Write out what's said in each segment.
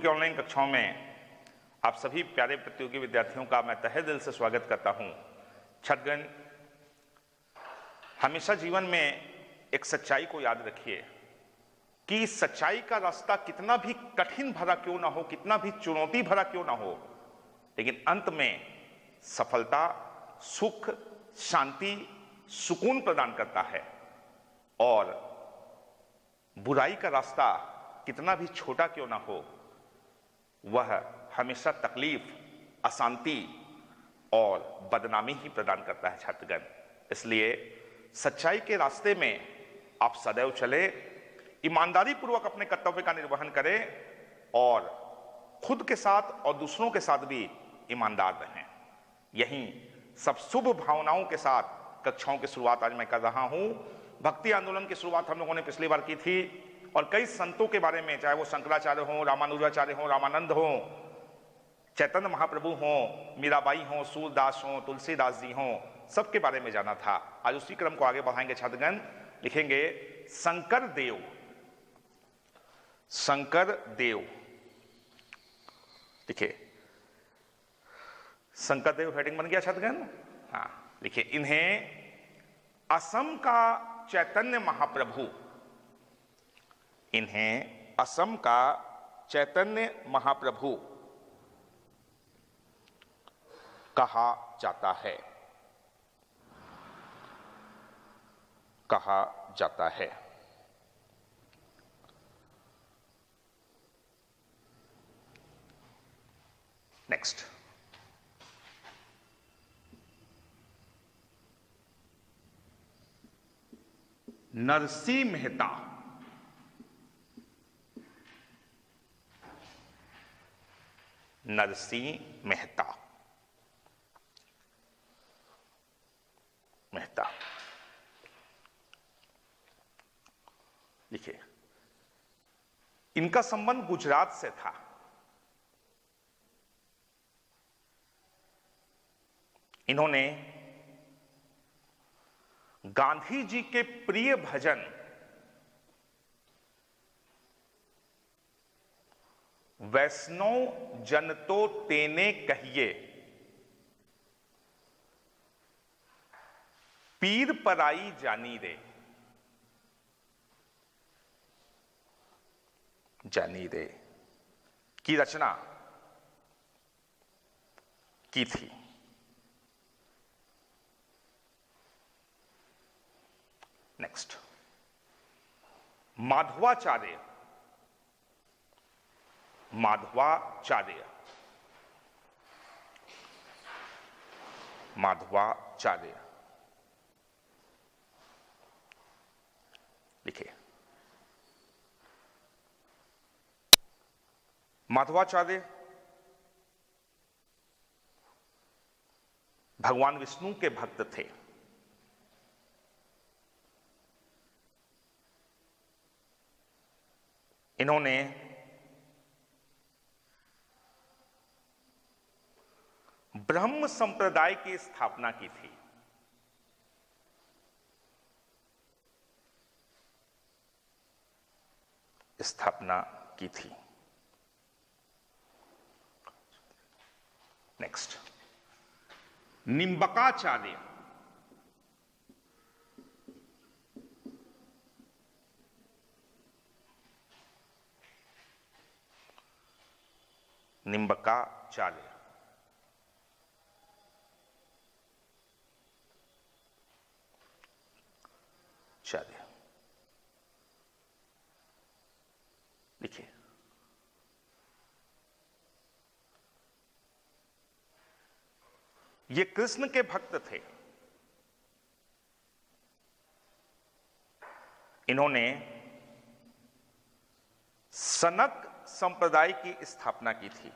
की ऑनलाइन कक्षाओं में आप सभी प्यारे प्रतियोगी विद्यार्थियों का मैं तहे दिल से स्वागत करता हूं। छात्रगण, हमेशा जीवन में एक सच्चाई को याद रखिए कि सच्चाई का रास्ता कितना भी कठिन भरा क्यों ना हो, कितना भी चुनौती भरा क्यों ना हो, लेकिन अंत में सफलता, सुख, शांति, सुकून प्रदान करता है। और बुराई का रास्ता कितना भी छोटा क्यों ना हो, वह हमेशा तकलीफ, अशांति और बदनामी ही प्रदान करता है। छात्रगण, इसलिए सच्चाई के रास्ते में आप सदैव चले, ईमानदारी पूर्वक अपने कर्तव्य का निर्वहन करें और खुद के साथ और दूसरों के साथ भी ईमानदार रहें। यही सब शुभ भावनाओं के साथ कक्षाओं की शुरुआत आज मैं कर रहा हूं। भक्ति आंदोलन की शुरुआत हम लोगों ने पिछली बार की थी और कई संतों के बारे में, चाहे वो शंकराचार्य हो, रामानुजाचार्य हो, रामानंद हो, चैतन्य महाप्रभु हो, मीराबाई हो, सूरदास हो, तुलसीदास जी हो, सबके बारे में जाना था। आज उसी क्रम को आगे बढ़ाएंगे। छात्रगण, लिखेंगे शंकर देव। शंकर देव लिखे, शंकर देव हेडिंग बन गया। छात्रगण, हाँ, लिखिए, इन्हें असम का चैतन्य महाप्रभु, इन्हें असम का चैतन्य महाप्रभु कहा जाता है, कहा जाता है। नेक्स्ट, नरसिंह मेहता। नरसिंह मेहता, मेहता लिखिए, इनका संबंध गुजरात से था। इन्होंने गांधी जी के प्रिय भजन वैष्णव जन तो तेने कहिए, पीर पराई जानी रे, जानी रे की रचना की थी। नेक्स्ट, माधवाचार्य। माधवाचार्य, माधवाचार्य लिखिए, माधवाचार्य भगवान विष्णु के भक्त थे। इन्होंने ब्रह्म संप्रदाय की स्थापना की थी। स्थापना की थी। नेक्स्ट, निम्बकाचार्य। निम्बकाचार्य चार्य लिखिए, ये कृष्ण के भक्त थे। इन्होंने सनक संप्रदाय की स्थापना की थी।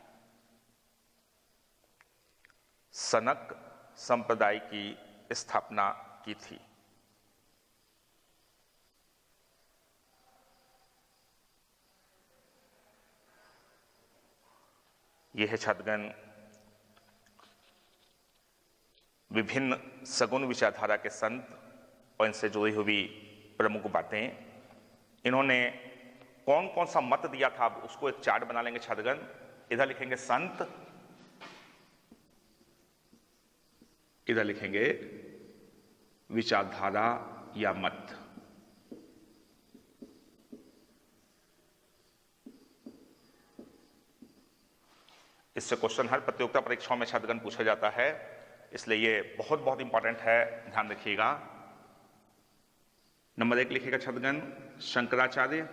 सनक संप्रदाय की स्थापना की थी। यह है छात्रगण विभिन्न सगुण विचारधारा के संत और इनसे जुड़ी हुई प्रमुख बातें। इन्होंने कौन कौन सा मत दिया था, अब उसको एक चार्ट बना लेंगे छात्रगण। इधर लिखेंगे संत, इधर लिखेंगे विचारधारा या मत। इससे क्वेश्चन हर प्रतियोगिता परीक्षाओं में छात्रगण पूछा जाता है, इसलिए ये बहुत बहुत इंपॉर्टेंट है, ध्यान रखिएगा। नंबर 1 लिखिएगा छात्रगण शंकराचार्य,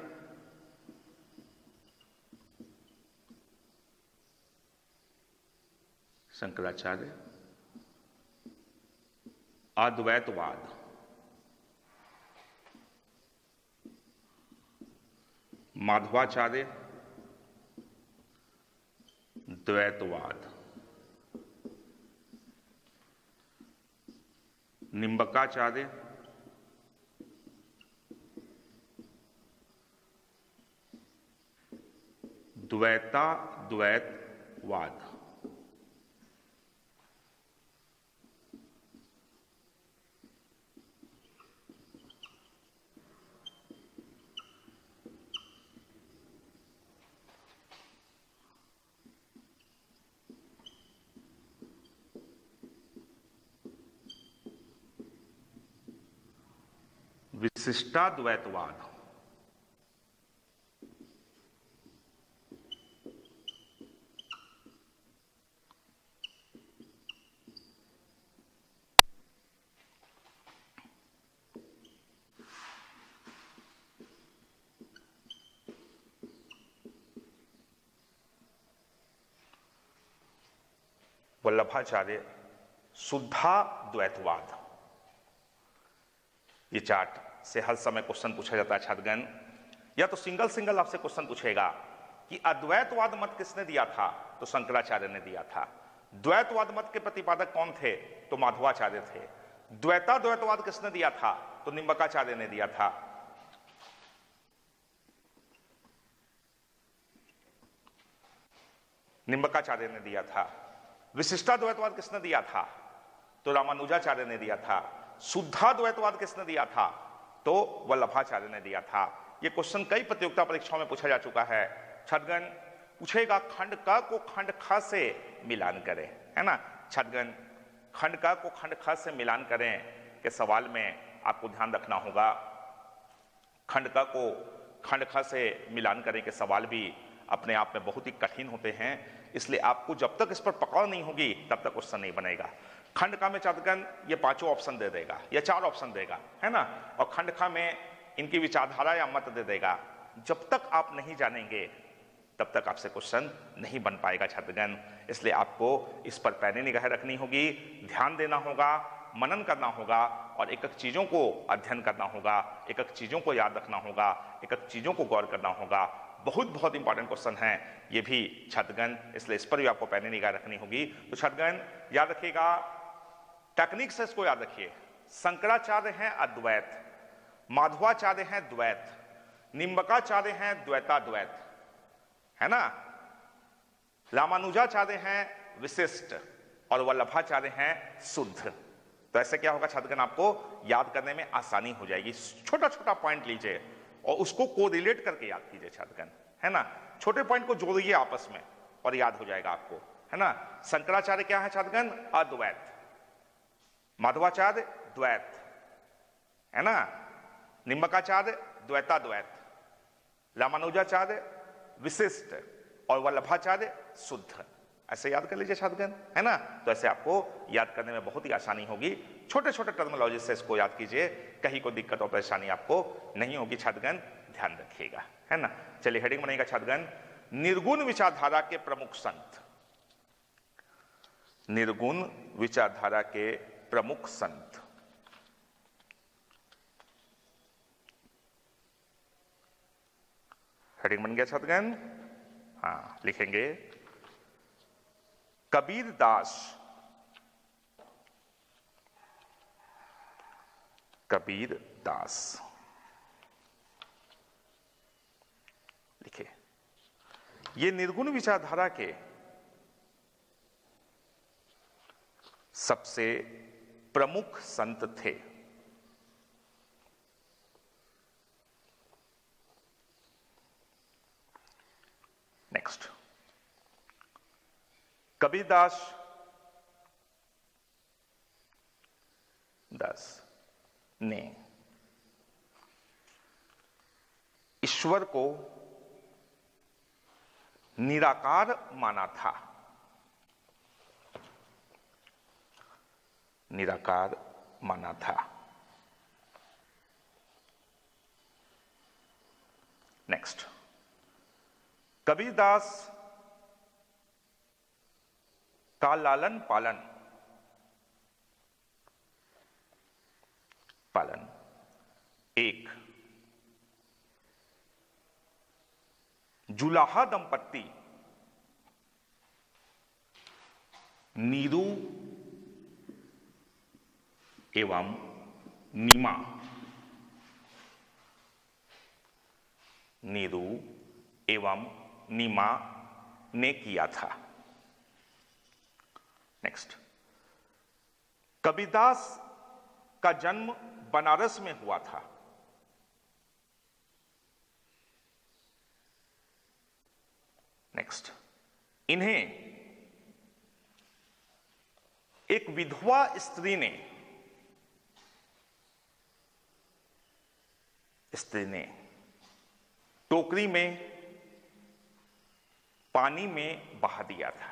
शंकराचार्य, अद्वैतवाद, माधवाचार्य, द्वैतवाद, निम्बकाचार्य, द्वैतवाद। विशिष्टाद्वैतवाद, वल्लभाचार्य शुद्धाद्वैतवाद। ये चार्ट से हर समय क्वेश्चन पूछा जाता है छात्रगण, या तो सिंगल सिंगल आपसे क्वेश्चन पूछेगा कि अद्वैतवाद मत किसने दिया था, तो शंकराचार्य ने दिया था। द्वैतवाद मत के प्रतिपादक कौन थे, तो माधवाचार्य थे। द्वैतवाद किसने दिया था, तो निम्बकाचार्य ने दिया था। निम्बकाचार्य ने दिया था। विशिष्टाद्वैतवाद किसने दिया था, तो रामानुजाचार्य ने दिया था। शुद्धाद्वैतवाद किसने दिया था, तो वल्लभाचार्य ने दिया था। यह क्वेश्चन कई प्रतियोगिता परीक्षाओं में पूछा जा चुका है। छात्रगण पूछेगा खंड क को खंड ख से मिलान करें, है ना। छात्रगण खंड क को खंड ख से मिलान करें के सवाल में आपको ध्यान रखना होगा। खंड क को खंड ख से मिलान करें के सवाल भी अपने आप में बहुत ही कठिन होते हैं, इसलिए आपको जब तक इस पर पकड़ नहीं होगी तब तक क्वेश्चन नहीं बनेगा। खंड का में छात्रगण ये 5 ऑप्शन दे देगा या 4 ऑप्शन देगा, है ना, और खंड खा में इनकी विचारधारा या मत दे देगा। जब तक आप नहीं जानेंगे तब तक आपसे क्वेश्चन नहीं बन पाएगा छात्रगण। इसलिए आपको इस पर पैनी निगाह रखनी होगी, ध्यान देना होगा, मनन करना होगा और एक एक चीजों को अध्ययन करना होगा, एक एक चीजों को याद रखना होगा, एक एक चीजों को गौर करना होगा। बहुत बहुत इंपॉर्टेंट क्वेश्चन है ये भी छात्रगण, इसलिए इस पर भी आपको पैनी निगाह रखनी होगी। तो छात्रगण याद रखिएगा, टेक्निक से इसको याद रखिए। शंकराचार्य हैं अद्वैत, माधवाचार्य हैं द्वैत, निम्बकाचार्य हैं द्वैताद्वैत, है ना, रामानुजाचार्य हैं विशिष्ट और वल्लभाचार्य हैं शुद्ध। तो ऐसे क्या होगा छात्रगण, आपको याद करने में आसानी हो जाएगी। छोटा छोटा पॉइंट लीजिए और उसको कोरिलेट करके याद कीजिए छात्रगण, है ना। छोटे पॉइंट को जोड़िए आपस में और याद हो जाएगा आपको, है ना। शंकराचार्य क्या है छात्रगण, अद्वैत, माधवाचार्य द्वैत, है ना, निम्बकाचार्य द्वैताद्वैत, रामानुजाचार्य विशिष्ट और वल्लभाचार्य शुद्ध। ऐसे याद कर लीजिए छात्रगण, है ना। तो ऐसे आपको याद करने में बहुत ही आसानी होगी। छोटे छोटे टर्मिनोलॉजी से इसको याद कीजिए, कहीं कोई दिक्कत और परेशानी आपको नहीं होगी छात्रगण, ध्यान रखिएगा, है ना। चलिए हेडिंग बनेगा छात्रगण, निर्गुण विचारधारा के प्रमुख संत। निर्गुण विचारधारा के प्रमुख संत। हेडिंग बन गया छात्रगण, हाँ लिखेंगे कबीर दास, कबीर दास लिखे। ये निर्गुण विचारधारा के सबसे प्रमुख संत थे। कबीरदास ने ईश्वर को निराकार माना था। निराकार माना था। नेक्स्ट, कबीरदास का लालन पालन एक जुलाहा दंपत्ति नीरू एवं नीमा, नीरू एवं नीमा ने किया था। नेक्स्ट, कबीरदास का जन्म बनारस में हुआ था। नेक्स्ट, इन्हें एक विधवा स्त्री ने टोकरी में पानी में बहा दिया था।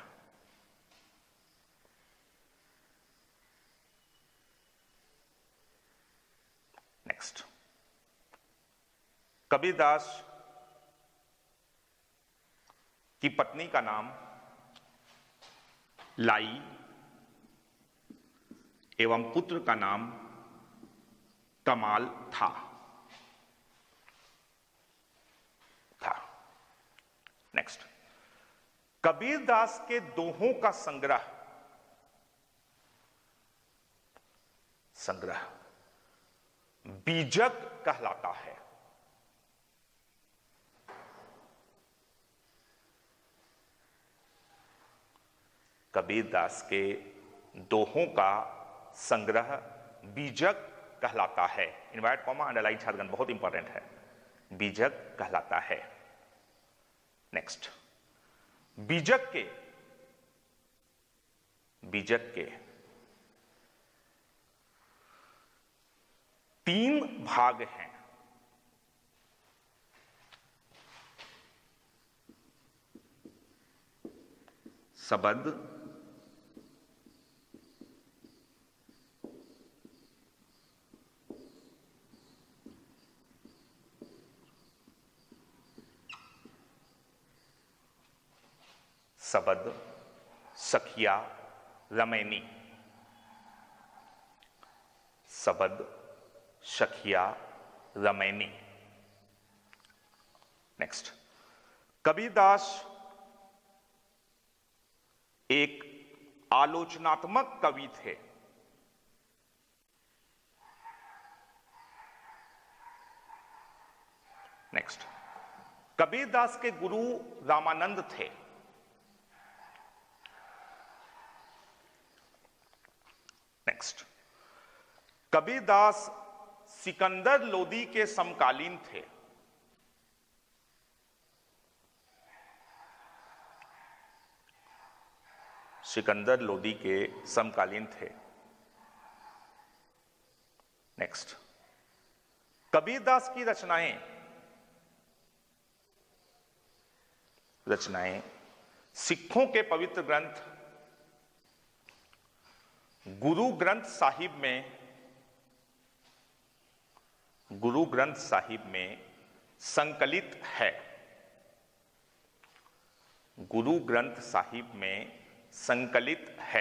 नेक्स्ट, कबीरदास की पत्नी का नाम लाई एवं पुत्र का नाम कमाल था। नेक्स्ट, कबीरदास के दोहों का संग्रह बीजक कहलाता है। कबीरदास के दोहों का संग्रह बीजक कहलाता है। इनवर्ट कॉमा अंडरलाइन छात्रगण बहुत इंपॉर्टेंट है, बीजक कहलाता है। नेक्स्ट, बीजक के 3 भाग हैं। सबद, सबद, सखिया, रमैनी। सबद, सखिया, रमैनी। नेक्स्ट, कबीरदास एक आलोचनात्मक कवि थे। नेक्स्ट, कबीरदास के गुरु रामानंद थे। नेक्स्ट, कबीरदास सिकंदर लोदी के समकालीन थे। सिकंदर लोदी के समकालीन थे। नेक्स्ट, कबीरदास की रचनाएं सिखों के पवित्र ग्रंथ गुरु ग्रंथ साहिब में संकलित है। गुरु ग्रंथ साहिब में संकलित है।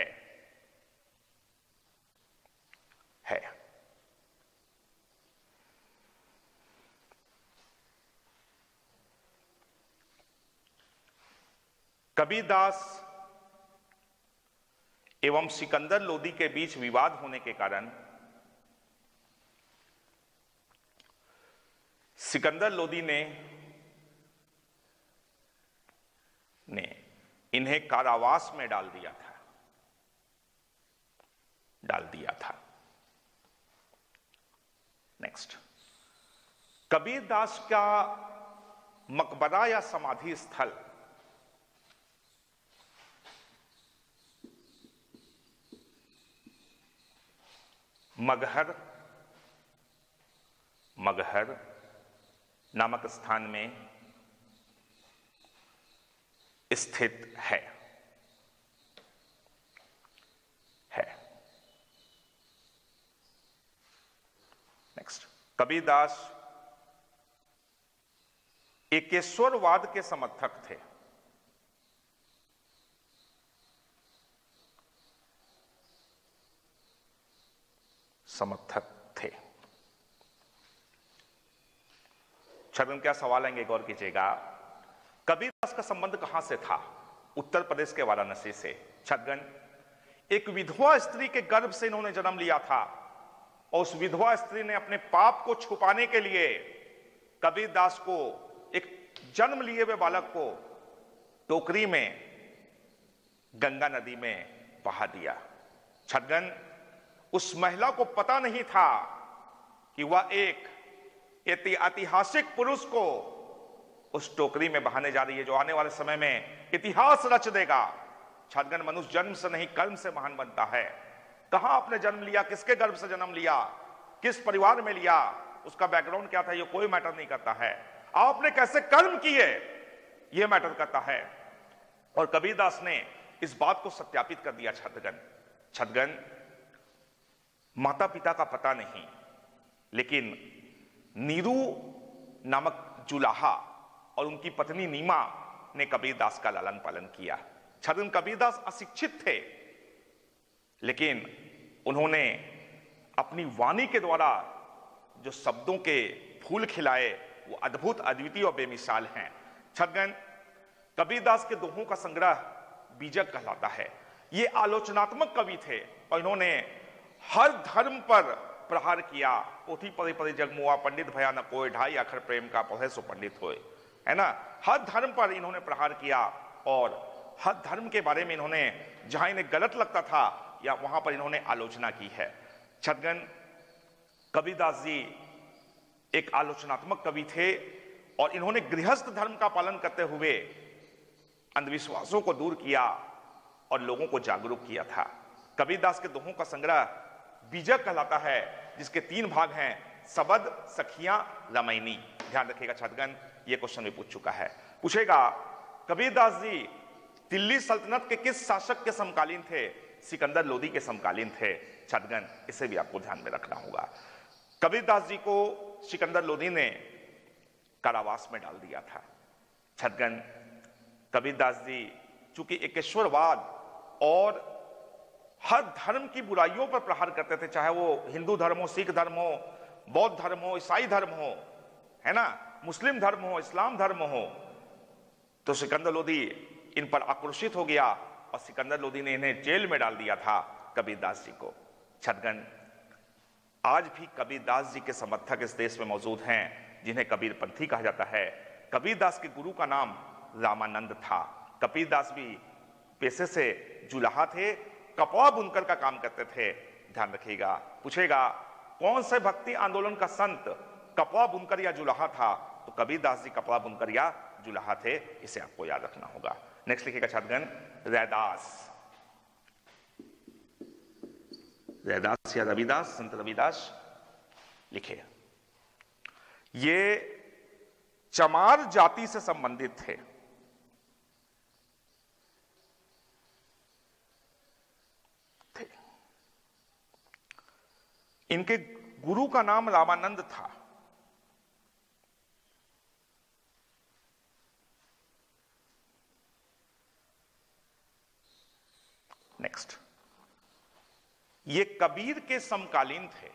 कबीरदास एवं सिकंदर लोदी के बीच विवाद होने के कारण सिकंदर लोदी ने इन्हें कारावास में डाल दिया था। नेक्स्ट, कबीरदास का मकबरा या समाधि स्थल मगहर मगहर नामक स्थान में स्थित है। नेक्स्ट, कबीरदास एकेश्वरवाद के समर्थक थे। छात्रों, क्या सवाल आएंगे, गौर कीजिएगा। कबीरदास का संबंध कहां से था? उत्तर प्रदेश के वाराणसी से। छात्रगण, एक विधवा स्त्री के गर्भ से इन्होंने जन्म लिया था और उस विधवा स्त्री ने अपने पाप को छुपाने के लिए कबीरदास को, एक जन्म लिए हुए बालक को, टोकरी में गंगा नदी में बहा दिया। छात्रगण, उस महिला को पता नहीं था कि वह एक ऐतिहासिक पुरुष को उस टोकरी में बहाने जा रही है, जो आने वाले समय में इतिहास रच देगा। छात्रगण, मनुष्य जन्म से नहीं कर्म से महान बनता है। कहां आपने जन्म लिया, किसके गर्भ से जन्म लिया, किस परिवार में लिया, उसका बैकग्राउंड क्या था, ये कोई मैटर नहीं करता है। आपने कैसे कर्म किए, ये मैटर करता है। और कबीरदास ने इस बात को सत्यापित कर दिया। छात्रगण, माता पिता का पता नहीं, लेकिन नीरू नामक जुलाहा और उनकी पत्नी नीमा ने कबीरदास का लालन पालन किया। छात्रगण, कबीरदास अशिक्षित थे, लेकिन उन्होंने अपनी वाणी के द्वारा जो शब्दों के फूल खिलाए वो अद्भुत, अद्वितीय और बेमिसाल हैं। छात्रगण, कबीरदास के दोहों का संग्रह बीजक कहलाता है। ये आलोचनात्मक कवि थे और इन्होंने हर धर्म पर प्रहार किया। पोथी पढ़े पढ़े जगमुआ, पंडित भया न कोय, ढाई अक्षर प्रेम का पढ़े सो पंडित होए, है ना। हर धर्म पर इन्होंने प्रहार किया और हर धर्म के बारे में इन्होंने, जहां इन्हें गलत लगता था या वहां पर इन्होंने आलोचना की है। छात्रगण, कबीरदास जी एक आलोचनात्मक कवि थे और इन्होंने गृहस्थ धर्म का पालन करते हुए अंधविश्वासों को दूर किया और लोगों को जागरूक किया था। कबीरदास के दोहों का संग्रह बीजक कहलाता है, जिसके 3 भाग हैं, सबद, सखियां, रामायणी। ध्यान रखिएगा छात्रगण, यह क्वेश्चन भी पूछ चुका है। पूछेगा, कबीरदास जी दिल्ली सल्तनत के किस शासक के समकालीन थे? सिकंदर लोदी के समकालीन थे। छात्रगण, इसे भी आपको ध्यान में रखना होगा। कबीरदास जी को सिकंदर लोदी ने कारावास में डाल दिया था। छात्रगण, कबीरदास जी चूंकि एकेश्वरवाद और हर धर्म की बुराइयों पर प्रहार करते थे, चाहे वो हिंदू धर्म हो, सिख धर्म हो, बौद्ध धर्म हो, ईसाई धर्म हो, है ना, मुस्लिम धर्म हो, इस्लाम धर्म हो, तो सिकंदर लोदी इन पर आक्रोशित हो गया और सिकंदर लोदी ने इन्हें जेल में डाल दिया था, कबीरदास जी को। छात्रगण, आज भी कबीरदास जी के समर्थक इस देश में मौजूद हैं, जिन्हें कबीरपंथी कहा जाता है। कबीरदास के गुरु का नाम रामानंद था। कबीरदास भी पेशे से जुलाहा थे, कपड़ा बुनकर का काम करते थे। ध्यान रखिएगा। पूछेगा, कौन से भक्ति आंदोलन का संत कपड़ा बुनकर या जुलाहा था? तो कबीरदास जी कपड़ा बुनकर या जुलाहा थे, इसे आपको याद रखना होगा। नेक्स्ट लिखिएगा छात्रगण, रैदास। रैदास या रविदास, संत रविदास लिखे। ये चमार जाति से संबंधित थे। इनके गुरु का नाम रामानंद था। नेक्स्ट, ये कबीर के समकालीन थे।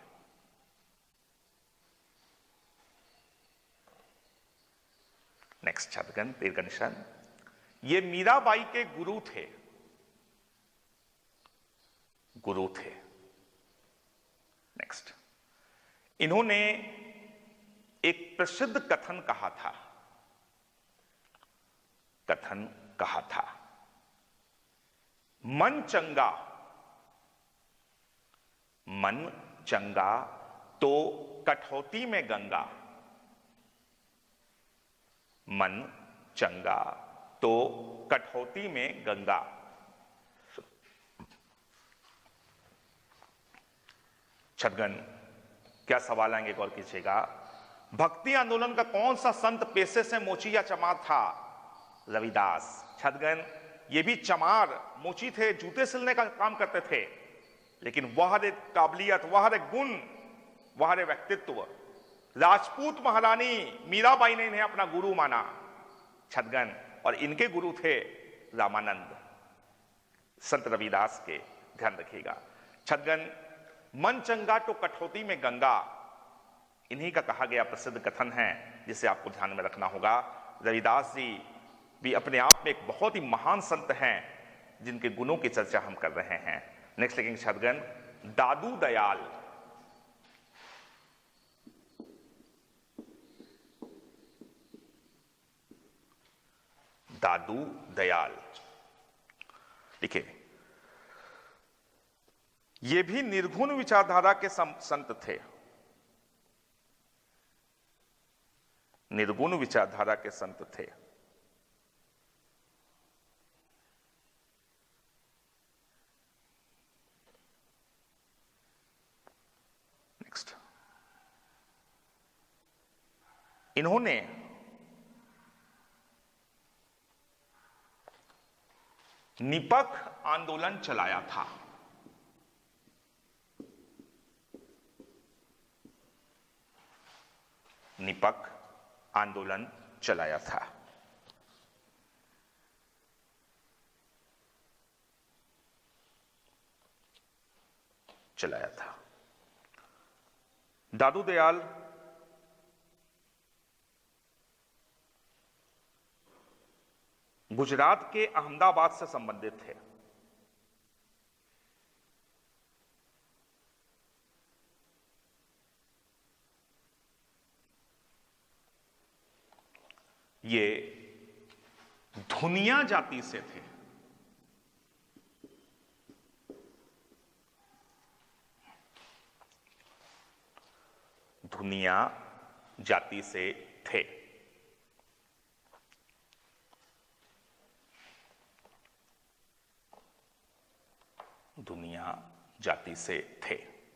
नेक्स्ट छात्रगण, तीर का निशान, ये मीराबाई के गुरु थे। नेक्स्ट, इन्होंने एक प्रसिद्ध कथन कहा था, मन चंगा तो कठौती में गंगा। मन चंगा तो कठौती में गंगा। छदगन, क्या सवाल आएंगे गौर कीजिएगा। भक्ति आंदोलन का कौन सा संत पेशे से मोची या चमार था? रविदास। छदगन, ये भी चमार मोची थे, जूते सिलने का काम करते थे, लेकिन वह एक काबिलियत, वह एक गुण, वह एक व्यक्तित्व, राजपूत महारानी मीराबाई ने इन्हें अपना गुरु माना। छदगन, और इनके गुरु थे रामानंद, संत रविदास के, ध्यान रखिएगा। छदगन, मन चंगा तो कठौती में गंगा, इन्हीं का कहा गया प्रसिद्ध कथन है, जिसे आपको ध्यान में रखना होगा। रविदास जी भी अपने आप में एक बहुत ही महान संत हैं, जिनके गुणों की चर्चा हम कर रहे हैं। नेक्स्ट लिखेंगे छदगन, दादू दयाल। दादू दयाल, देखिए, ये भी निर्गुण विचारधारा के संत थे, निर्गुण विचारधारा के संत थे। नेक्स्ट, इन्होंने निपख आंदोलन चलाया था। निपख आंदोलन चलाया था। दादू दयाल गुजरात के अहमदाबाद से संबंधित थे। ये धुनिया जाति से थे। धुनिया जाति से थे। धुनिया जाति से थे।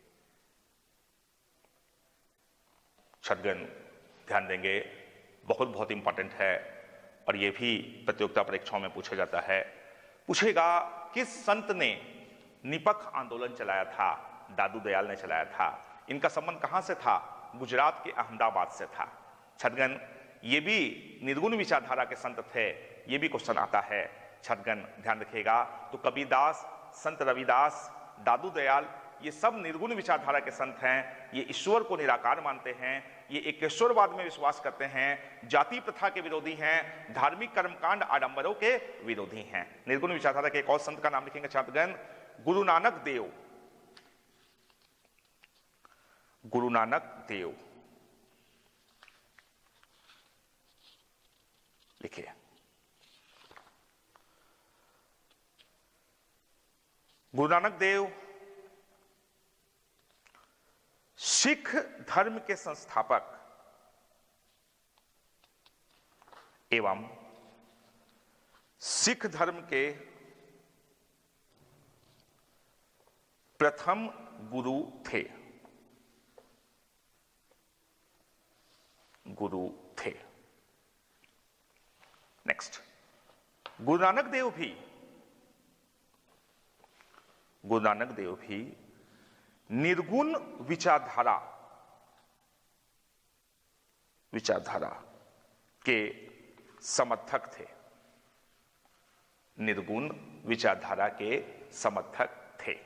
छदगन, ध्यान देंगे, बहुत इंपॉर्टेंट है, और यह भी प्रतियोगिता परीक्षाओं में पूछा जाता है। पूछेगा, किस संत ने निपख आंदोलन चलाया था? दादू दयाल ने चलाया था। इनका संबंध कहां से था? गुजरात के अहमदाबाद से था। छदगन, ये भी निर्गुण विचारधारा के संत थे, ये भी क्वेश्चन आता है। छदगन, ध्यान रखिएगा, तो कबीरदास, संत रविदास, दादू दयाल, ये सब निर्गुण विचारधारा के संत हैं। ये ईश्वर को निराकार मानते हैं, ये एकेश्वरवाद में विश्वास करते हैं, जाति प्रथा के विरोधी हैं, धार्मिक कर्मकांड आडंबरों के विरोधी हैं। निर्गुण विचारधारा के एक और संत का नाम लिखेंगे छात्रगण, गुरु नानक देव। गुरु नानक देव, लिखिए। गुरु नानक देव सिख धर्म के संस्थापक एवं सिख धर्म के प्रथम गुरु थे। गुरु थे। नेक्स्ट, गुरु नानक देव भी निर्गुण विचारधारा के समर्थक थे। निर्गुण विचारधारा के समर्थक थे।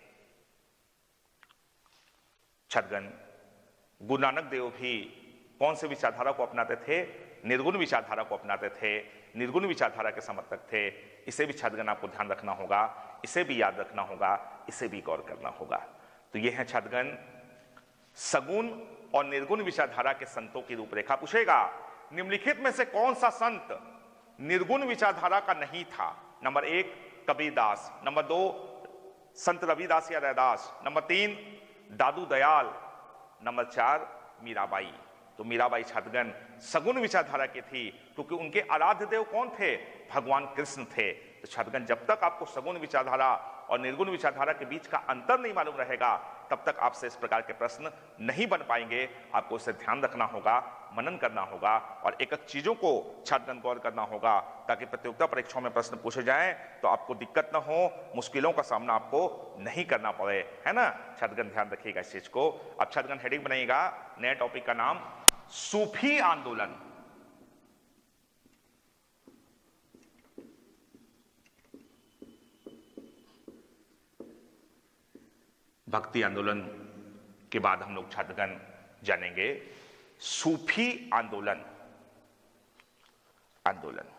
छदगन, गुरु नानक देव भी कौन से विचारधारा को अपनाते थे? निर्गुण विचारधारा को अपनाते थे, निर्गुण विचारधारा के समर्थक थे। इसे भी छदगन आपको ध्यान रखना होगा, इसे भी याद रखना होगा, इसे भी गौर करना होगा। तो यह है छदगन सगुण और निर्गुण विचारधारा के संतों की रूपरेखा। पूछेगा, निम्नलिखित में से कौन सा संत निर्गुण विचारधारा का नहीं था? नंबर 1 कबीरदास, नंबर 2 संत रविदास या रैदास, नंबर 3 दादू दयाल, नंबर 4 मीराबाई। तो मीराबाई छदगन सगुण विचारधारा की थी, क्योंकि उनके आराध्य देव कौन थे? भगवान कृष्ण थे। तो छात्रगण, जब तक आपको सगुण विचारधारा और निर्गुण विचारधारा के बीच का अंतर नहीं मालूम रहेगा, तब तक आपसे इस प्रकार के प्रश्न नहीं बन पाएंगे। आपको इसे ध्यान रखना होगा, मनन करना होगा और एक एक चीजों को छात्रगण गौर करना होगा, ताकि प्रतियोगिता परीक्षाओं में प्रश्न पूछे जाएं तो आपको दिक्कत ना हो, मुश्किलों का सामना आपको नहीं करना पड़े, है ना। छात्रगण ध्यान रखिएगा इस चीज को। अब छात्रगण हेडिंग बनाइएगा, नए टॉपिक का नाम सूफी आंदोलन। भक्ति आंदोलन के बाद हम लोग छात्रगण जानेंगे सूफी आंदोलन। आंदोलन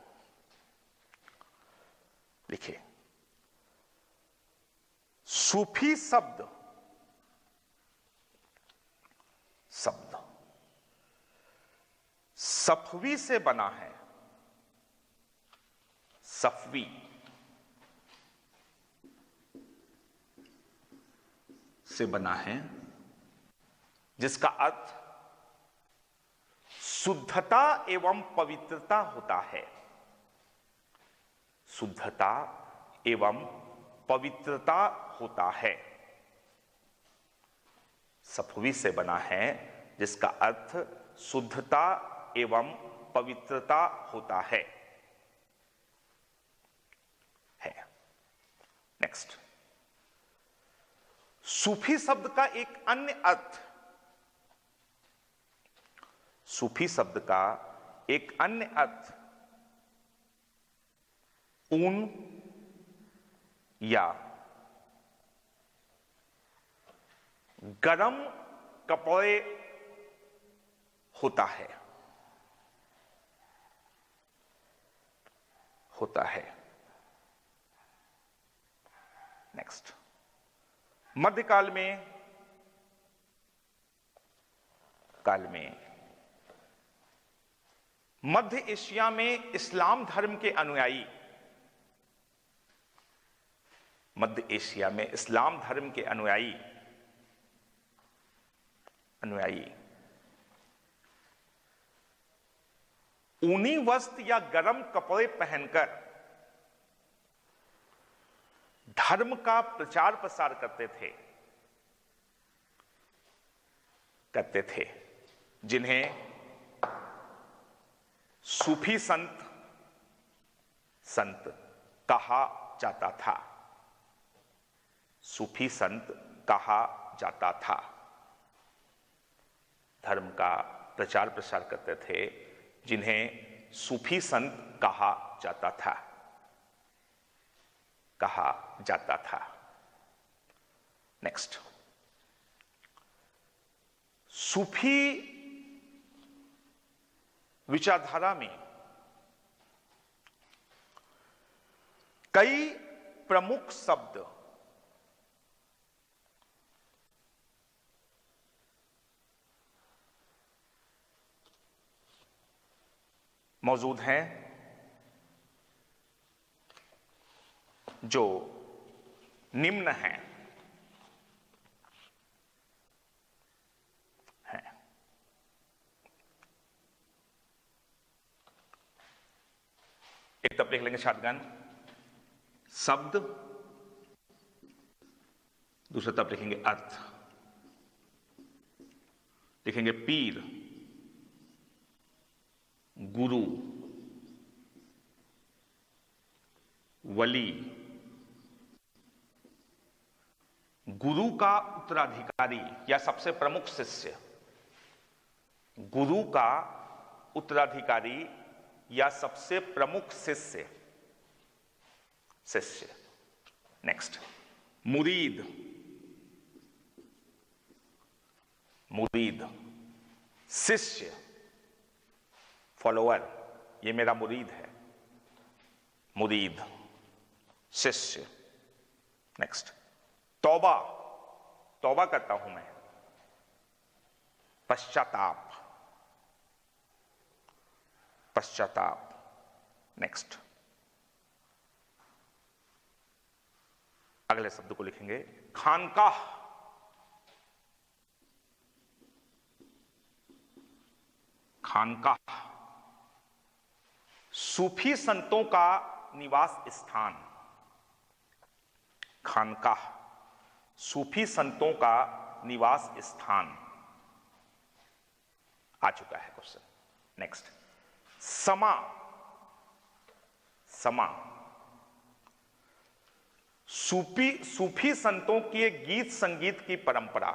लिखिए, सूफी शब्द सफवी से बना है। सफवी से बना है, जिसका अर्थ शुद्धता एवं पवित्रता होता है। शुद्धता एवं पवित्रता होता है। सफवी से बना है, जिसका अर्थ शुद्धता एवं पवित्रता होता है। नेक्स्ट, सूफी शब्द का एक अन्य अर्थ, सूफी शब्द का एक अन्य अर्थ ऊन या गरम कपड़े होता है। नेक्स्ट, मध्यकाल में मध्य एशिया में इस्लाम धर्म के अनुयायी, मध्य एशिया में इस्लाम धर्म के अनुयायी ऊनी वस्त्र या गर्म कपड़े पहनकर धर्म का प्रचार प्रसार करते थे, जिन्हें सूफी संत कहा जाता था। सूफी संत कहा जाता था। धर्म का प्रचार प्रसार करते थे, जिन्हें सूफी संत कहा जाता था। नेक्स्ट, सूफी विचारधारा में कई प्रमुख शब्द मौजूद हैं, जो निम्न हैं। एक तरफ लिख लेंगे छात्रगण शब्द, दूसरी तरफ लिखेंगे अर्थ। लिखेंगे पीर, गुरु, वली, गुरु का उत्तराधिकारी या सबसे प्रमुख शिष्य, गुरु का उत्तराधिकारी या सबसे प्रमुख शिष्य। नेक्स्ट, मुरीद, शिष्य, फॉलोअर, ये मेरा मुरीद है, मुरीद, शिष्य। नेक्स्ट, तौबा करता हूं मैं, पश्चाताप। नेक्स्ट, अगले शब्द को लिखेंगे खानकाह। सूफी संतों का निवास स्थान, खानकाह, सूफी संतों का निवास स्थान आ चुका है क्वेश्चन। नेक्स्ट, समा, समा सूफी संतों के गीत संगीत की परंपरा,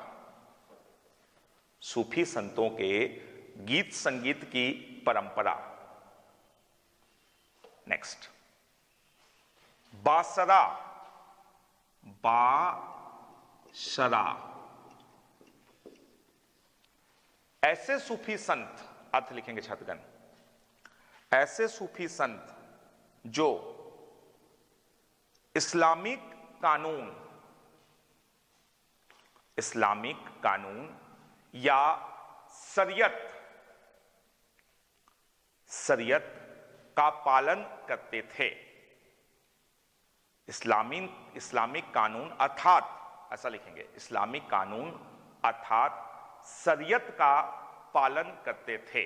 सूफी संतों के गीत संगीत की परंपरा। नेक्स्ट, बासरा, बाशरा, ऐसे सूफी संत, अर्थ लिखेंगे छात्रगण, ऐसे सूफी संत जो इस्लामिक कानून, इस्लामिक कानून या शरीयत, शरीयत का पालन करते थे। इस्लामिक कानून अर्थात, ऐसा लिखेंगे, इस्लामिक कानून अर्थात शरीयत का पालन करते थे,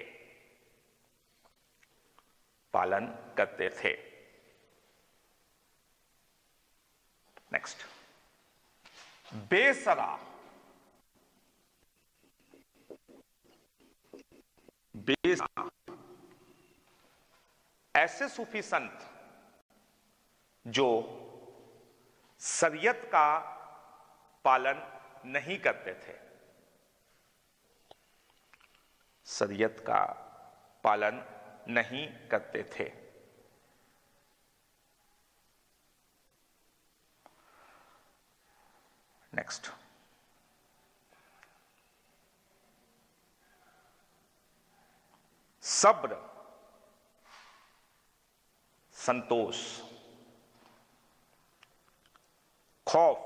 पालन करते थे। नेक्स्ट, बेसरा, बेसरा, ऐसे सूफी संत जो शरीयत का पालन नहीं करते थे, शरीयत का पालन नहीं करते थे। नेक्स्ट, सब्र, संतोष, खौफ,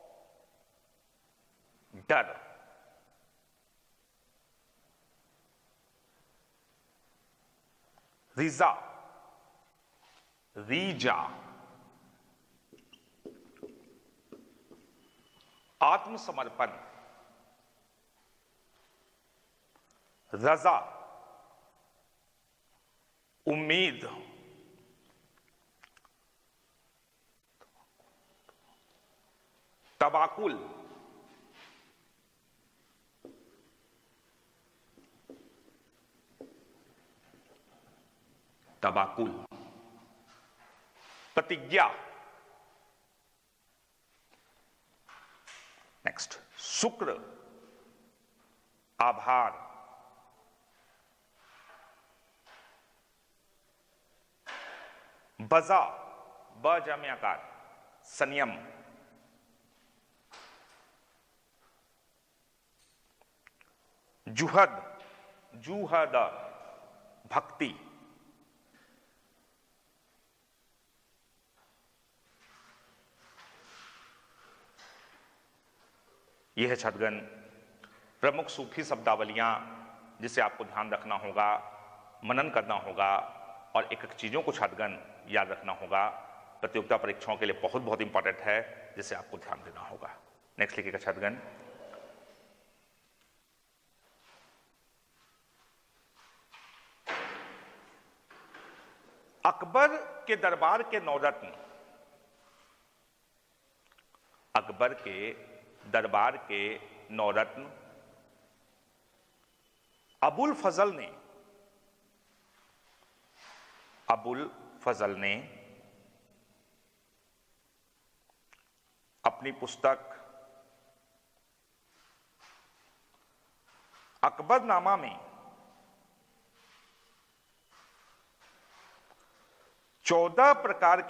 डर, रिजा, रीजा, आत्मसमर्पण, रजा, उम्मीद, तबाकुल, तबाकुल, प्रतिज्ञा। नेक्स्ट, शुक्र, आभार, बजा, बजाम्याकार, संयम, जुहद, जुहद, भक्ति, यह है छात्रगण प्रमुख सूफी शब्दावलियां जिसे आपको ध्यान रखना होगा, मनन करना होगा और एक एक चीजों को छात्रगण याद रखना होगा। प्रतियोगिता परीक्षाओं के लिए बहुत बहुत इंपॉर्टेंट है, जिसे आपको ध्यान देना होगा। नेक्स्ट लिखिएगा छात्रगण, अकबर के दरबार के नौरत्न, अकबर के दरबार के नौरत्न अबुल फजल ने अपनी पुस्तक अकबरनामा में 14 प्रकार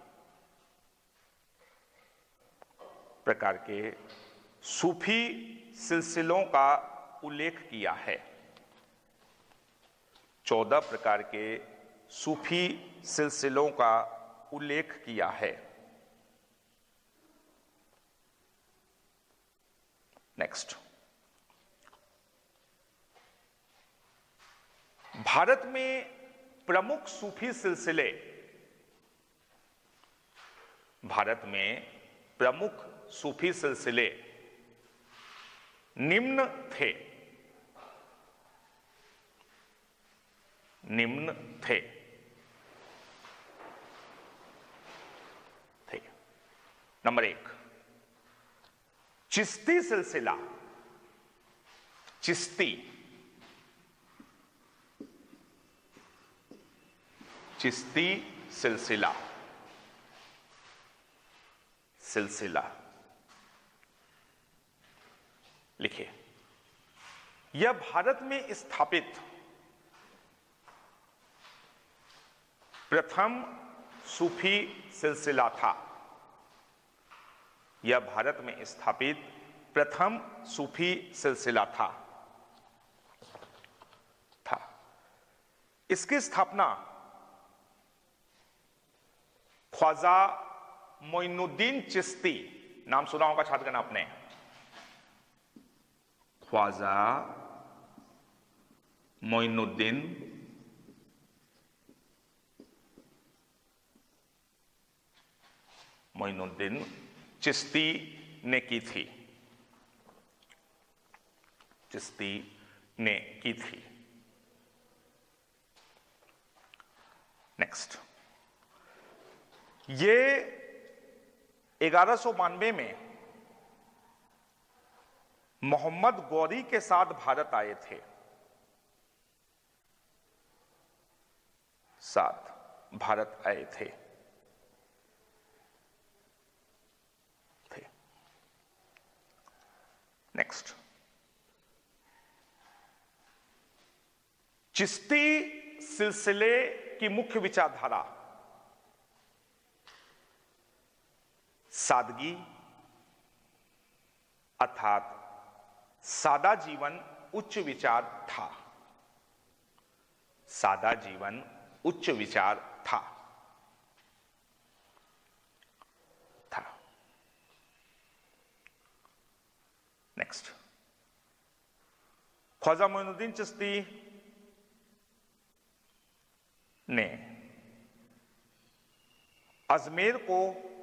के सूफी सिलसिलों का उल्लेख किया है। 14 प्रकार के सूफी सिलसिलों का उल्लेख किया है। नेक्स्ट, भारत में प्रमुख सूफी सिलसिले, भारत में प्रमुख सूफी सिलसिले निम्न थे, निम्न थे। नंबर 1, चिश्ती सिलसिला। चिश्ती सिलसिला, सिलसिला लिखिए। यह भारत में स्थापित प्रथम सूफी सिलसिला था। यह भारत में स्थापित प्रथम सूफी सिलसिला था। इसकी स्थापना ख्वाजा मोइनुद्दीन चिश्ती, नाम सुना होगा छात्रगण आपने, ख्वाजा मोइनुद्दीन चिश्ती ने की थी। चिश्ती ने की थी। नेक्स्ट, ये 1192 में मोहम्मद गौरी के साथ भारत आए थे। नेक्स्ट, चिश्ती सिलसिले की मुख्य विचारधारा सादगी अर्थात सादा जीवन उच्च विचार था। सादा जीवन उच्च विचार था। नेक्स्ट, ख्वाजा मोइनुद्दीन चिश्ती ने अजमेर को,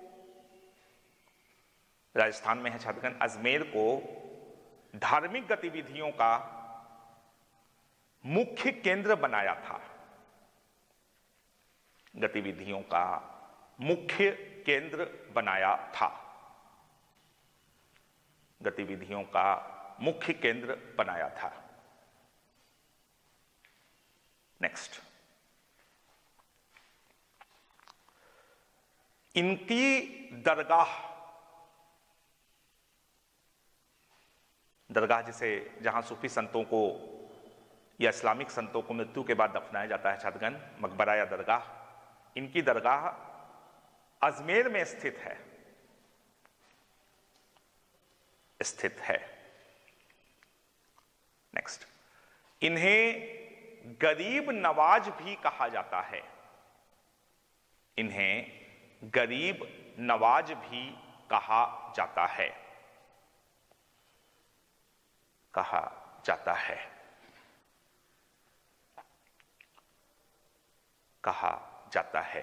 राजस्थान में है छात्रगण, अजमेर को धार्मिक गतिविधियों का मुख्य केंद्र बनाया था। गतिविधियों का मुख्य केंद्र बनाया था। गतिविधियों का मुख्य केंद्र बनाया था। नेक्स्ट, इनकी दरगाह जिसे जहां सूफी संतों को या इस्लामिक संतों को मृत्यु के बाद दफनाया जाता है छात्रगण, मकबरा या दरगाह, इनकी दरगाह अजमेर में स्थित है। नेक्स्ट, इन्हें गरीब नवाज भी कहा जाता है। इन्हें गरीब नवाज भी कहा जाता है। कहा जाता है। कहा जाता है।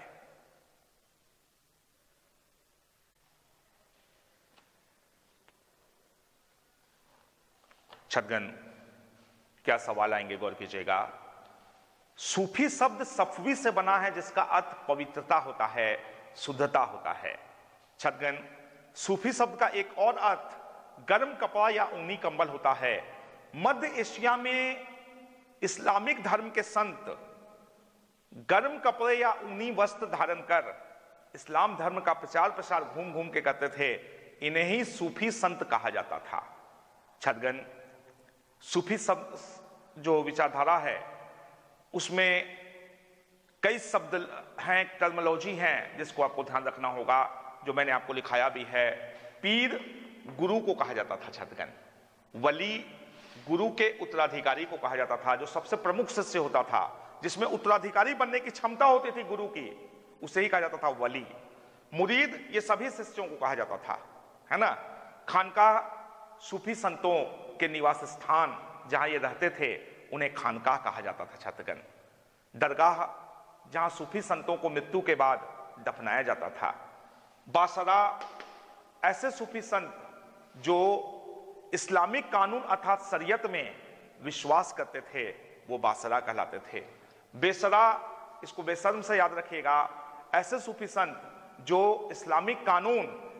छात्रगण, क्या सवाल आएंगे, गौर कीजिएगा। सूफी शब्द सफवी से बना है जिसका अर्थ पवित्रता होता है, शुद्धता होता है। छात्रगण, सूफी शब्द का एक और अर्थ गर्म कपड़ा या ऊनी कंबल होता है। मध्य एशिया में इस्लामिक धर्म के संत गर्म कपड़े या ऊनी वस्त्र धारण कर इस्लाम धर्म का प्रचार प्रसार घूम घूम के करते थे। इन्हें ही सूफी संत कहा जाता था। छात्रगण, सूफी शब्द जो विचारधारा है उसमें कई शब्द हैं, टर्मिनोलॉजी हैं जिसको आपको ध्यान रखना होगा, जो मैंने आपको लिखाया भी है। पीर गुरु को कहा जाता था छात्रगण। वली गुरु के उत्तराधिकारी को कहा जाता था। जो सबसे प्रमुख शिष्य होता था, जिसमें उत्तराधिकारी बनने की क्षमता होती थी गुरु की, उसे ही कहा जाता था वली। मुरीद, ये सभी शिष्यों को कहा जाता था, है ना। खानकाह सूफी संतों के निवास स्थान जहां ये रहते थे उन्हें खानकाह कहा जाता था छात्रगण। दरगाह जहां सूफी संतों को मृत्यु के बाद दफनाया जाता था। बासरा, ऐसे सूफी संत जो इस्लामिक कानून अर्थात शरीयत में विश्वास करते थे, वो बासरा कहलाते थे। बेसरा, इसको बेशर्म से याद रखिएगा, ऐसे सूफी संत जो इस्लामिक कानून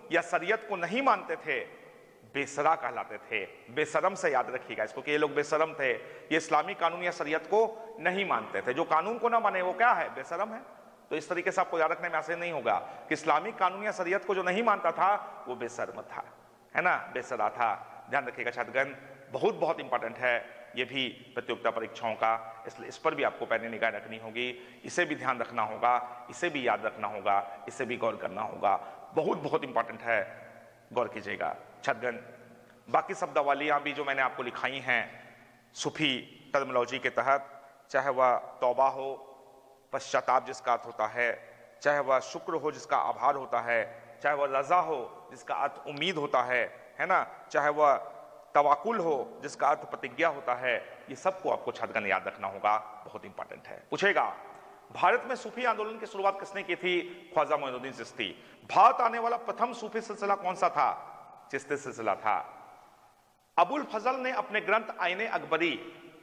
या शरीयत को नहीं मानते थे, बेसरा कहलाते थे। बेशरम से याद रखिएगा इसको कि ये लोग बेशरम थे, ये इस्लामी कानून या शरीयत को नहीं मानते थे। जो कानून को ना माने वो क्या है? बेशरम है। तो इस तरीके से आपको याद रखने में आसान नहीं होगा कि इस्लामिक कानून या शरीयत को जो नहीं मानता था वो बेशर्म था, है ना, बेसरा था। ध्यान रखिएगा छात्रगण, बहुत बहुत इंपॉर्टेंट है ये भी प्रतियोगिता परीक्षाओं का, इसलिए इस पर भी आपको पैनी निगाह रखनी होगी, इसे भी ध्यान रखना होगा, इसे भी याद रखना होगा, इसे भी गौर करना होगा। बहुत बहुत इंपॉर्टेंट है, गौर कीजिएगा छात्रगण। बाकी शब्दावलियां भी जो मैंने आपको लिखाई हैं सूफी टर्मिनोलॉजी के तहत, चाहे वह तौबा हो, पश्चाताप जिसका अर्थ होता है, चाहे वह शुक्र हो जिसका आभार होता है, चाहे वह रजा हो जिसका अर्थ उम्मीद होता है ना, चाहे वह तवाकुल हो जिसका अर्थ प्रतिज्ञा होता है, ये सबको आपको छात्रगण याद रखना होगा, बहुत इंपॉर्टेंट है। पूछेगा भारत में सूफी आंदोलन की शुरुआत किसने की थी? ख्वाजा मोइनुद्दीन चिश्ती। भारत आने वाला प्रथम सूफी सिलसिला कौन सा था? चिश्ती सिलसिला था। अबुल फजल ने अपने ग्रंथ आईने अकबरी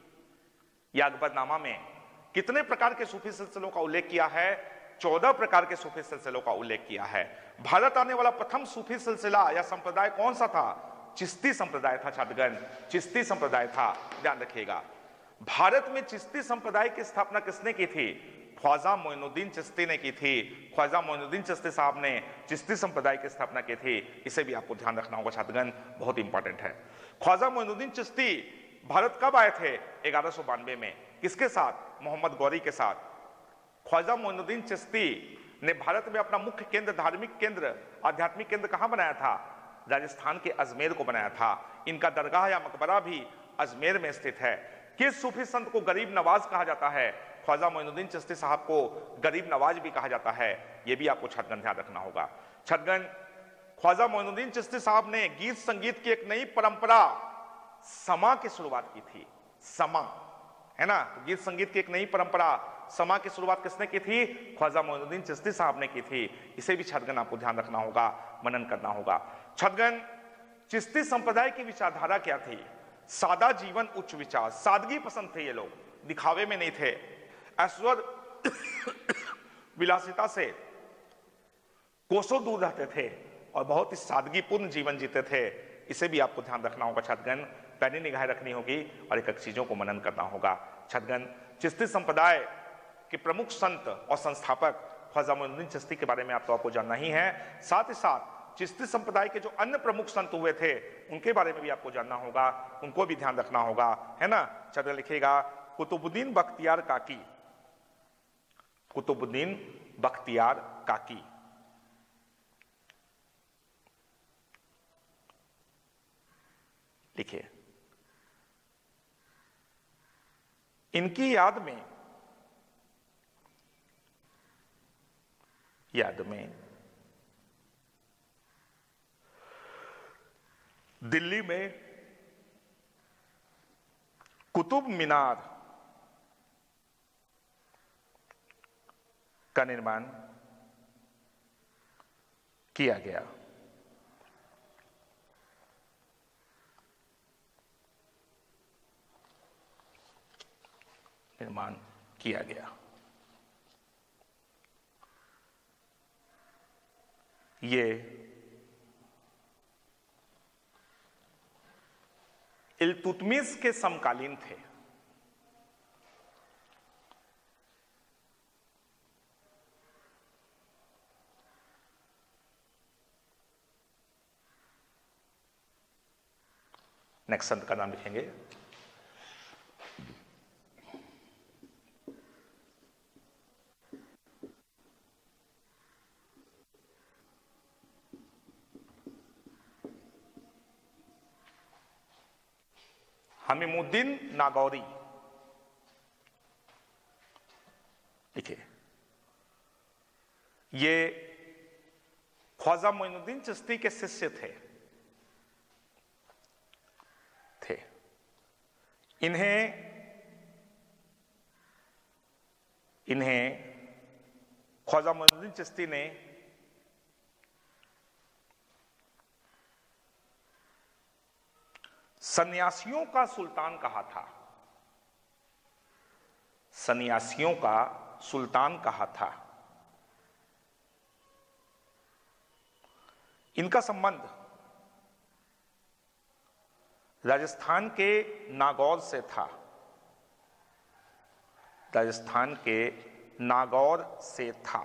या अकबरनामा में कितने प्रकार के सूफी सिलसिलों का उल्लेख किया है? 14 प्रकार के सूफी सिलसिलों का उल्लेख किया है। भारत आने वाला प्रथम सूफी सिलसिला या संप्रदाय कौन सा था? चिश्ती संप्रदाय था छात्रगण, चिश्ती संप्रदाय था। ध्यान रखिएगा, भारत में चिश्ती संप्रदाय की स्थापना किसने की थी? ख्वाजा मोइनुद्दीन चिश्ती ने की थी। ख्वाजा मोइनुद्दीन चिश्ती साहब ने चिश्ती संप्रदाय की स्थापना की थी। इसे भी आपको ध्यान रखना होगा छात्रगण, बहुत इंपॉर्टेंट है। ख्वाजा मोइनुद्दीन चिश्ती भारत कब आए थे? 1192 में। किसके साथ? मोहम्मद गौरी के साथ। ख्वाजा मोइनुद्दीन चिश्ती ने भारत में अपना मुख्य केंद्र, धार्मिक केंद्र, आध्यात्मिक केंद्र कहां बनाया था? राजस्थान के अजमेर को बनाया था। इनका दरगाह या मकबरा भी अजमेर में स्थित है। किस सूफी संत को गरीब नवाज कहा जाता है? ख्वाजा मोइनुद्दीन चिश्ती साहब को गरीब नवाज भी कहा जाता है। यह भी आपको छात्रगण ध्यान रखना होगा। छात्रगण, ख्वाजा मोइनुद्दीन चिश्ती साहब ने गीत संगीत की एक नई परंपरा समा की शुरुआत की थी। समा, है ना, गीत संगीत की एक नई परंपरा समा की शुरुआत किसने की थी? ख्वाजा मोइनुद्दीन चिश्ती साहब ने की थी। इसे भी छात्रगण आपको ध्यान रखना होगा, मनन करना होगा। छात्रगण, चिश्ती संप्रदाय की विचारधारा क्या थी? सादा जीवन, उच्च विचार, सादगी पसंद थे ये लोग, दिखावे में नहीं थे, ऐश्वर्य विलासिता से कोसों दूर रहते थे और बहुत ही सादगीपूर्ण जीवन जीते थे। इसे भी आपको ध्यान रखना होगा छात्रगण, पैनी निगाह रखनी होगी और एक एक चीजों को मनन करना होगा। छात्रगण, चिश्ती संप्रदाय के प्रमुख संत और संस्थापक ख्वाजा मोइनुद्दीन चिश्ती के बारे में आपको जानना ही है। साथ ही साथ चिश्ती संप्रदाय के जो अन्य प्रमुख संत हुए थे उनके बारे में भी आपको जानना होगा, उनको भी ध्यान रखना होगा, है ना। छात्र लिखिएगा, कुतुबुद्दीन बख्तियार काकी। कुतुबुद्दीन बख्तियार काकी, लिखिए। इनकी याद में दिल्ली में कुतुब मीनार का निर्माण किया गया। निर्माण किया गया। ये इल्तुतमिश के समकालीन थे। नेक्स्ट संत का नाम लिखेंगे, हमीमुद्दीन नागौरी। देखिए, ये ख्वाजा मोइनुद्दीन चिश्ती के शिष्य थे। इन्हें ख्वाजा मोइनुद्दीन चिश्ती ने सन्यासियों का सुल्तान कहा था। सन्यासियों का सुल्तान कहा था। इनका संबंध राजस्थान के नागौर से था। राजस्थान के नागौर से था।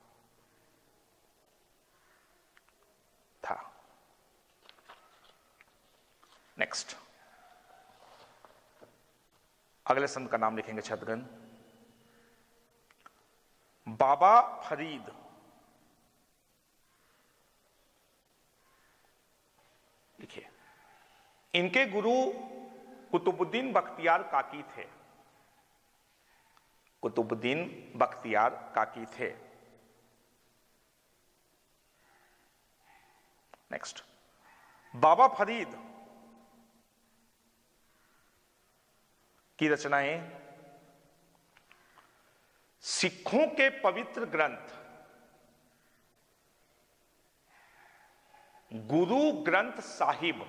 नेक्स्ट, अगले संत का नाम लिखेंगे छात्रगण, बाबा फरीद। लिखिए, इनके गुरु कुतुबुद्दीन बख्तियार काकी थे। कुतुबुद्दीन बख्तियार काकी थे। नेक्स्ट, बाबा फरीद की रचनाएं सिखों के पवित्र ग्रंथ गुरु ग्रंथ साहिब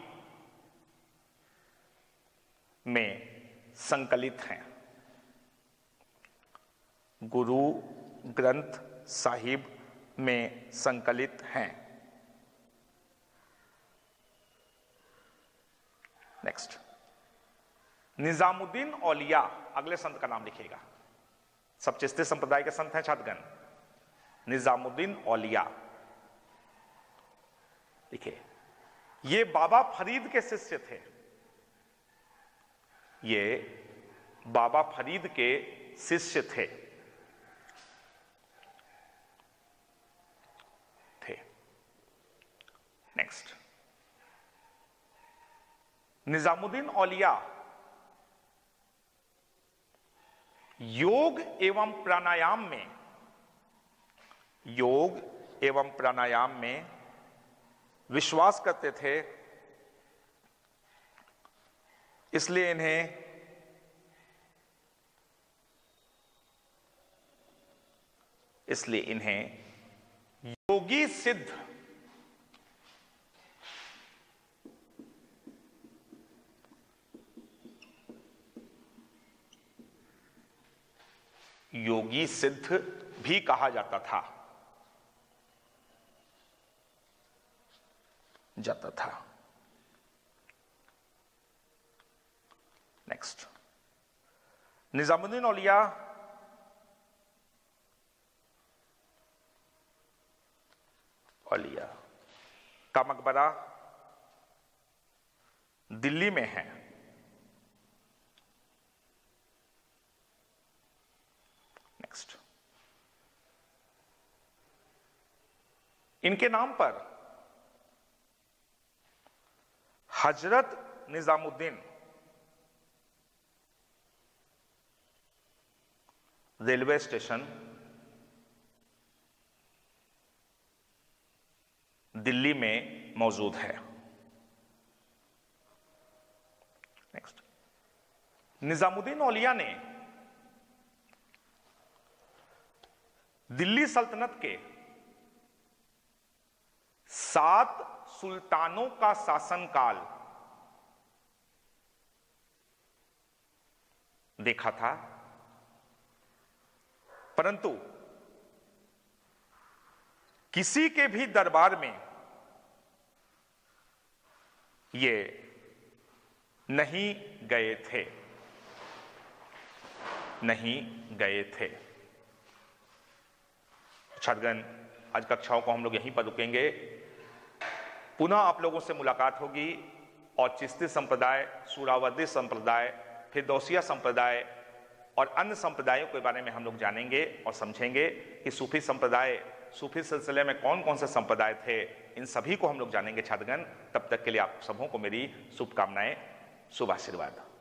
में संकलित हैं। गुरु ग्रंथ साहिब में संकलित हैं। नेक्स्ट, निजामुद्दीन औलिया, अगले संत का नाम लिखिएगा। सब चिश्ती संप्रदाय के संत हैं छात्रगण। निजामुद्दीन औलिया, देखिए, ये बाबा फरीद के शिष्य थे। ये बाबा फरीद के शिष्य थे। नेक्स्ट, निजामुद्दीन औलिया योग एवं प्राणायाम में विश्वास करते थे। इसलिए इन्हें योगी सिद्ध भी कहा जाता था। नेक्स्ट, निजामुद्दीन औलिया का मकबरा दिल्ली में है। नेक्स्ट, इनके नाम पर हजरत निजामुद्दीन रेलवे स्टेशन दिल्ली में मौजूद है। नेक्स्ट, निजामुद्दीन औलिया ने दिल्ली सल्तनत के 7 सुल्तानों का शासनकाल देखा था, परंतु किसी के भी दरबार में ये नहीं गए थे। छात्रगण, आज कक्षाओं को हम लोग यहीं पर रुकेंगे। पुनः आप लोगों से मुलाकात होगी और चिश्ती संप्रदाय, सुहरावर्दी संप्रदाय, फिरदौसिया संप्रदाय और अन्य संप्रदायों के बारे में हम लोग जानेंगे और समझेंगे कि सूफी सिलसिले में कौन कौन से संप्रदाय थे। इन सभी को हम लोग जानेंगे छात्रगण। तब तक के लिए आप सबों को मेरी शुभकामनाएं, शुभ आशीर्वाद।